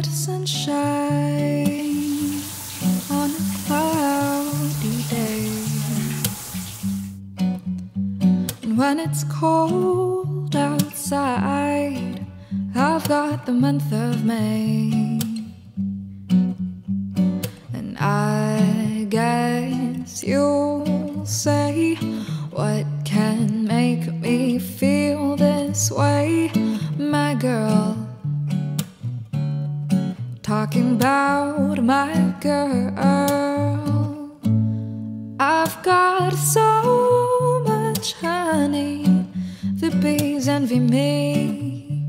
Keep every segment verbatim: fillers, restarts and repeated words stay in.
got sunshine on a cloudy day. And when it's cold outside, I've got the month of May. And I guess you'll say, what can make me feel this way, my girl? Talking about my girl. I've got so much honey, the bees envy me.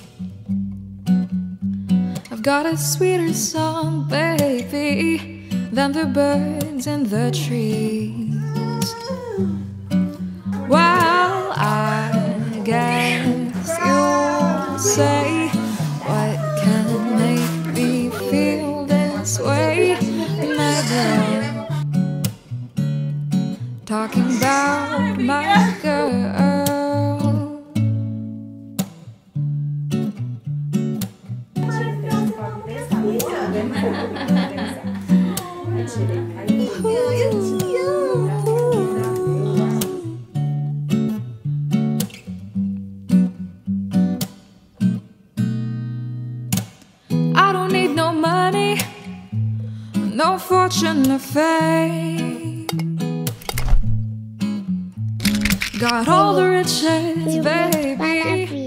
I've got a sweeter song, baby, than the birds in the trees. Well, I guess you'll say, what can make me feel this way, my girl? Talking about my girl. I don't need no money, no fortune or fame. Got all the riches, baby.